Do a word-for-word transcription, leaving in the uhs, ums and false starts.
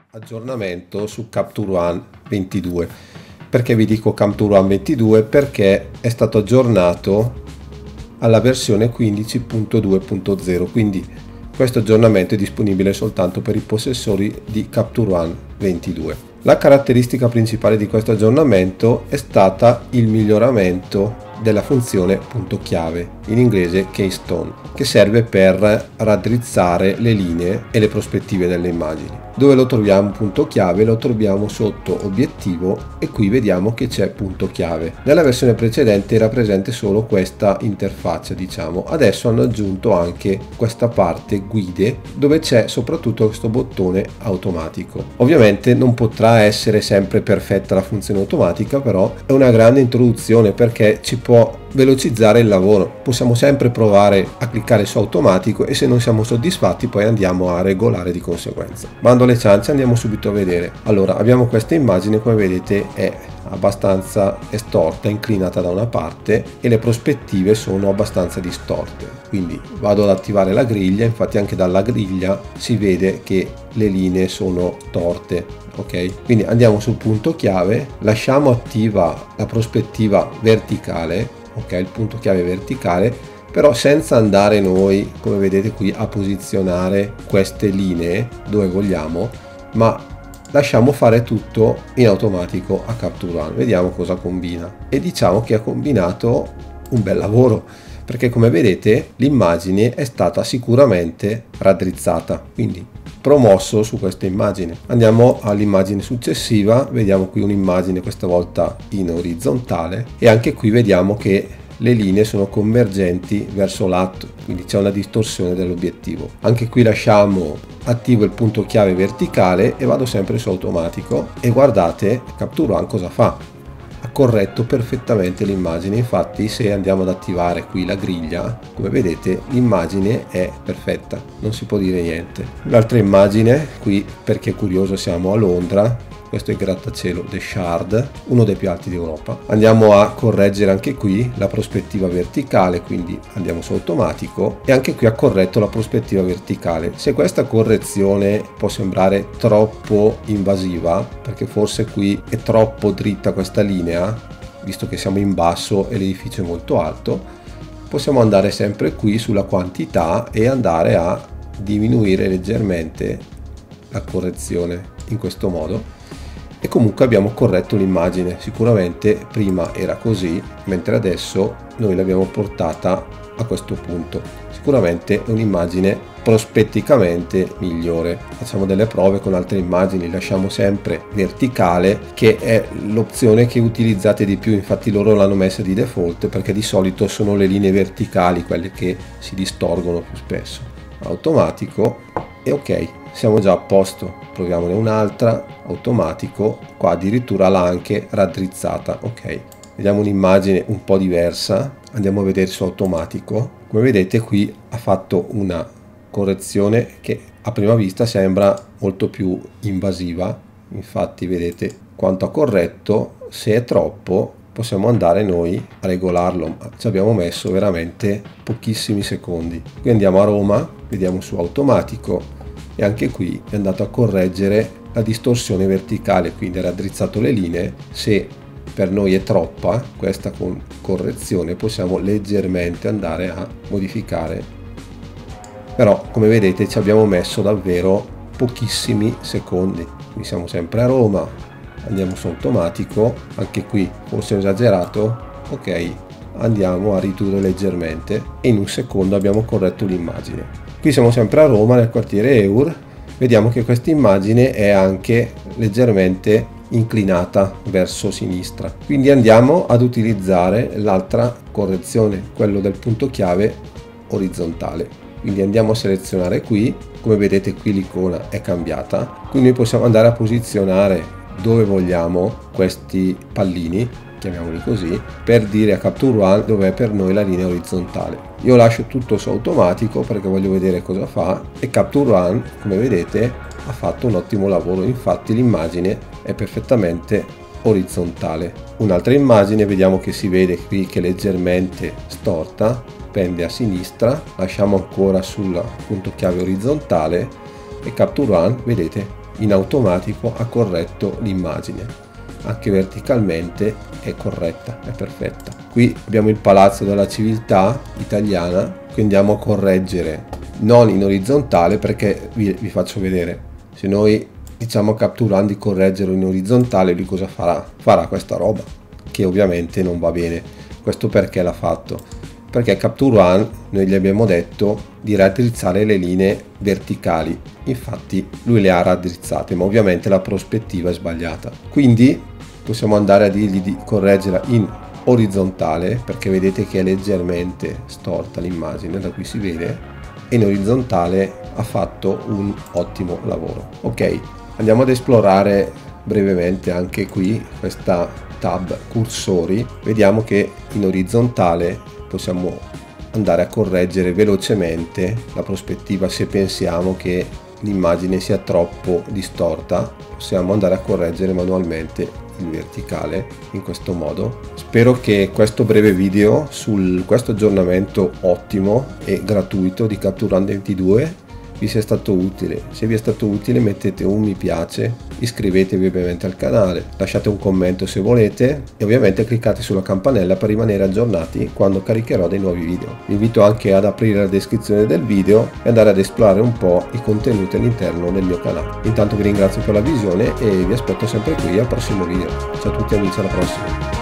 Aggiornamento su Capture One ventidue. Perché vi dico Capture One ventidue? Perché è stato aggiornato alla versione quindici punto due punto zero, quindi questo aggiornamento è disponibile soltanto per i possessori di Capture One ventidue. La caratteristica principale di questo aggiornamento è stata il miglioramento della funzione punto chiave, in inglese keystone, che serve per raddrizzare le linee e le prospettive delle immagini. Dove lo troviamo punto chiave? Lo troviamo sotto obiettivo e qui vediamo che c'è punto chiave. Nella versione precedente era presente solo questa interfaccia, diciamo. Adesso hanno aggiunto anche questa parte guide dove c'è soprattutto questo bottone automatico. Ovviamente non potrà essere sempre perfetta la funzione automatica, però è una grande introduzione perché ci può velocizzare il lavoro. Possiamo sempre provare a cliccare su automatico e se non siamo soddisfatti poi andiamo a regolare di conseguenza. Bando alle ciance, andiamo subito a vedere. Allora, abbiamo questa immagine, come vedete è abbastanza estorta, inclinata da una parte e le prospettive sono abbastanza distorte. Quindi vado ad attivare la griglia, infatti anche dalla griglia si vede che le linee sono torte. Ok, quindi andiamo sul punto chiave, lasciamo attiva la prospettiva verticale, ok, il punto chiave verticale, però senza andare noi, come vedete qui, a posizionare queste linee dove vogliamo, ma lasciamo fare tutto in automatico a Capture One. Vediamo cosa combina e diciamo che ha combinato un bel lavoro, perché come vedete l'immagine è stata sicuramente raddrizzata, quindi promosso su questa immagine. Andiamo all'immagine successiva, vediamo qui un'immagine questa volta in orizzontale e anche qui vediamo che le linee sono convergenti verso l'alto, quindi c'è una distorsione dell'obiettivo. Anche qui lasciamo attivo il punto chiave verticale e vado sempre su automatico e guardate Capture One cosa fa. Ha corretto perfettamente l'immagine, infatti se andiamo ad attivare qui la griglia, come vedete l'immagine è perfetta, non si può dire niente. Un'altra immagine qui, perché curioso, siamo a Londra, questo è il grattacielo The Shard, uno dei più alti d'Europa. Andiamo a correggere anche qui la prospettiva verticale, quindi andiamo su automatico e anche qui ha corretto la prospettiva verticale. Se questa correzione può sembrare troppo invasiva, perché forse qui è troppo dritta questa linea, visto che siamo in basso e l'edificio è molto alto, possiamo andare sempre qui sulla quantità e andare a diminuire leggermente la correzione in questo modo. E comunque abbiamo corretto l'immagine. Sicuramente prima era così, mentre adesso noi l'abbiamo portata a questo punto. Sicuramente è un'immagine prospetticamente migliore. Facciamo delle prove con altre immagini, lasciamo sempre verticale, che è l'opzione che utilizzate di più, infatti loro l'hanno messa di default perché di solito sono le linee verticali quelle che si distorgono più spesso. Automatico e ok, siamo già a posto. Proviamone un'altra, automatico, qua addirittura l'ha anche raddrizzata. Ok, vediamo un'immagine un po' diversa, andiamo a vedere su automatico. Come vedete qui ha fatto una correzione che a prima vista sembra molto più invasiva, infatti vedete quanto ha corretto. Se è troppo possiamo andare noi a regolarlo, ci abbiamo messo veramente pochissimi secondi. Qui andiamo a Roma, vediamo su automatico e anche qui è andato a correggere la distorsione verticale, quindi ha raddrizzato le linee. Se per noi è troppa questa con correzione possiamo leggermente andare a modificare, però come vedete ci abbiamo messo davvero pochissimi secondi. Qui siamo sempre a Roma, andiamo su automatico, anche qui forse ho esagerato, ok, andiamo a ridurre leggermente e in un secondo abbiamo corretto l'immagine. Qui siamo sempre a Roma, nel quartiere Eur, vediamo che questa immagine è anche leggermente inclinata verso sinistra, quindi andiamo ad utilizzare l'altra correzione, quello del punto chiave orizzontale. Quindi andiamo a selezionare qui, come vedete qui l'icona è cambiata, quindi possiamo andare a posizionare dove vogliamo questi pallini, chiamiamoli così, per dire a Capture One dove è per noi la linea orizzontale. Io lascio tutto su automatico perché voglio vedere cosa fa e Capture One, come vedete, ha fatto un ottimo lavoro, infatti l'immagine è perfettamente orizzontale. Un'altra immagine, vediamo che si vede qui che è leggermente storta, pende a sinistra, lasciamo ancora sul punto chiave orizzontale e Capture One, vedete, in automatico ha corretto l'immagine, anche verticalmente è corretta, è perfetta. Qui abbiamo il Palazzo della Civiltà italiana, qui andiamo a correggere non in orizzontale, perché vi, vi faccio vedere, se noi diciamo a Capture One di correggerlo in orizzontale, lui cosa farà? Farà questa roba, che ovviamente non va bene. Questo perché l'ha fatto? Perché Capture One noi gli abbiamo detto di raddrizzare le linee verticali, infatti lui le ha raddrizzate, ma ovviamente la prospettiva è sbagliata, quindi possiamo andare a dirgli di correggerla in orizzontale, perché vedete che è leggermente storta l'immagine, da qui si vede, e in orizzontale ha fatto un ottimo lavoro. Ok, andiamo ad esplorare brevemente anche qui questa tab cursori. Vediamo che in orizzontale possiamo andare a correggere velocemente la prospettiva. Se pensiamo che l'immagine sia troppo distorta, possiamo andare a correggere manualmente il verticale in questo modo. Spero che questo breve video su questo aggiornamento ottimo e gratuito di Capture One ventidue vi sia stato utile. Se vi è stato utile mettete un mi piace, iscrivetevi ovviamente al canale, lasciate un commento se volete e ovviamente cliccate sulla campanella per rimanere aggiornati quando caricherò dei nuovi video. Vi invito anche ad aprire la descrizione del video e andare ad esplorare un po' i contenuti all'interno del mio canale. Intanto vi ringrazio per la visione e vi aspetto sempre qui al prossimo video. Ciao a tutti amici, alla prossima!